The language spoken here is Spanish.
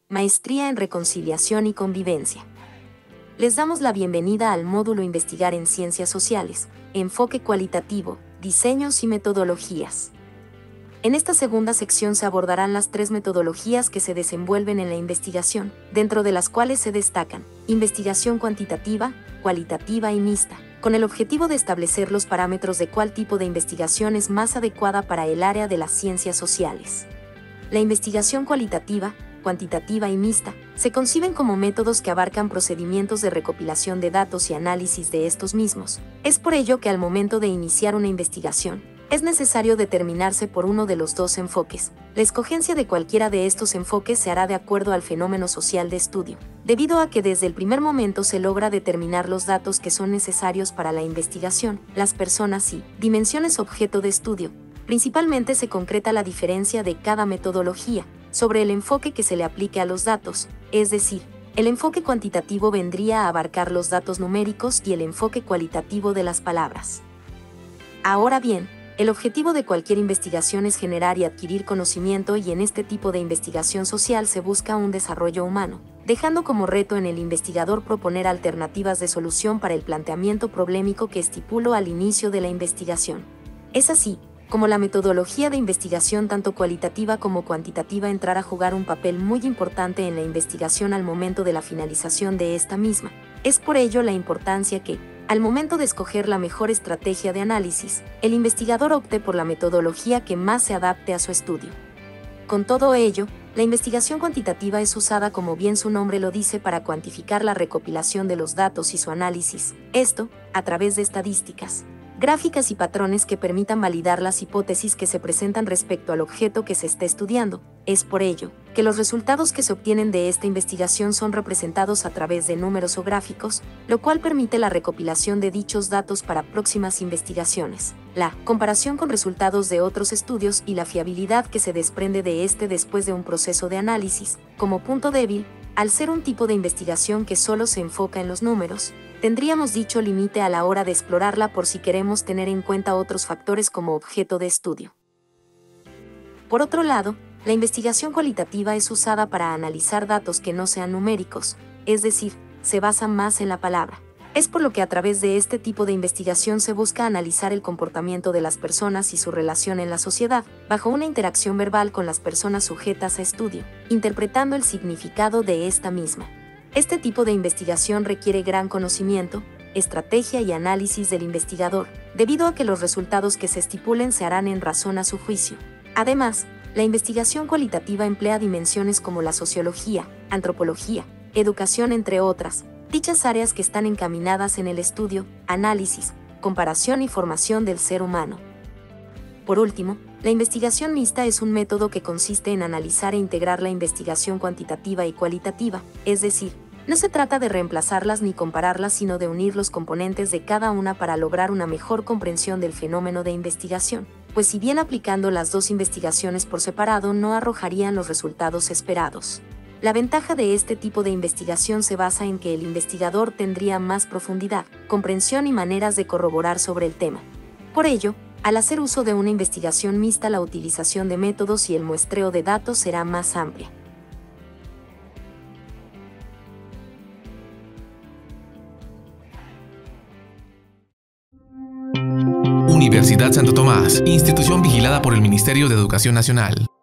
Maestría en Reconciliación y Convivencia. Les damos la bienvenida al módulo Investigar en Ciencias Sociales, Enfoque Cualitativo, Diseños y Metodologías. En esta segunda sección se abordarán las 3 metodologías que se desenvuelven en la investigación, dentro de las cuales se destacan investigación cuantitativa, cualitativa y mixta, con el objetivo de establecer los parámetros de cuál tipo de investigación es más adecuada para el área de las ciencias sociales. La investigación cualitativa, cuantitativa y mixta se conciben como métodos que abarcan procedimientos de recopilación de datos y análisis de estos mismos. Es por ello que al momento de iniciar una investigación, es necesario determinarse por uno de los dos enfoques. La escogencia de cualquiera de estos enfoques se hará de acuerdo al fenómeno social de estudio, debido a que desde el primer momento se logra determinar los datos que son necesarios para la investigación, las personas y dimensiones objeto de estudio. Principalmente se concreta la diferencia de cada metodología sobre el enfoque que se le aplique a los datos, es decir, el enfoque cuantitativo vendría a abarcar los datos numéricos y el enfoque cualitativo de las palabras. Ahora bien, el objetivo de cualquier investigación es generar y adquirir conocimiento, y en este tipo de investigación social se busca un desarrollo humano, dejando como reto en el investigador proponer alternativas de solución para el planteamiento problemático que estipuló al inicio de la investigación. Es así como la metodología de investigación tanto cualitativa como cuantitativa entrará a jugar un papel muy importante en la investigación al momento de la finalización de esta misma. Es por ello la importancia que, al momento de escoger la mejor estrategia de análisis, el investigador opte por la metodología que más se adapte a su estudio. Con todo ello, la investigación cuantitativa es usada, como bien su nombre lo dice, para cuantificar la recopilación de los datos y su análisis, esto, a través de estadísticas, gráficas y patrones que permitan validar las hipótesis que se presentan respecto al objeto que se está estudiando. Es por ello que los resultados que se obtienen de esta investigación son representados a través de números o gráficos, lo cual permite la recopilación de dichos datos para próximas investigaciones, la comparación con resultados de otros estudios y la fiabilidad que se desprende de este después de un proceso de análisis. Como punto débil, al ser un tipo de investigación que solo se enfoca en los números, tendríamos dicho límite a la hora de explorarla por si queremos tener en cuenta otros factores como objeto de estudio. Por otro lado, la investigación cualitativa es usada para analizar datos que no sean numéricos, es decir, se basa más en la palabra. Es por lo que a través de este tipo de investigación se busca analizar el comportamiento de las personas y su relación en la sociedad, bajo una interacción verbal con las personas sujetas a estudio, interpretando el significado de esta misma. Este tipo de investigación requiere gran conocimiento, estrategia y análisis del investigador, debido a que los resultados que se estipulen se harán en razón a su juicio. Además, la investigación cualitativa emplea dimensiones como la sociología, antropología, educación, entre otras, dichas áreas que están encaminadas en el estudio, análisis, comparación y formación del ser humano. Por último, la investigación mixta es un método que consiste en analizar e integrar la investigación cuantitativa y cualitativa, es decir, no se trata de reemplazarlas ni compararlas, sino de unir los componentes de cada una para lograr una mejor comprensión del fenómeno de investigación, pues si bien aplicando las dos investigaciones por separado no arrojarían los resultados esperados. La ventaja de este tipo de investigación se basa en que el investigador tendría más profundidad, comprensión y maneras de corroborar sobre el tema. Por ello, al hacer uso de una investigación mixta, la utilización de métodos y el muestreo de datos será más amplia. Universidad Santo Tomás, institución vigilada por el Ministerio de Educación Nacional.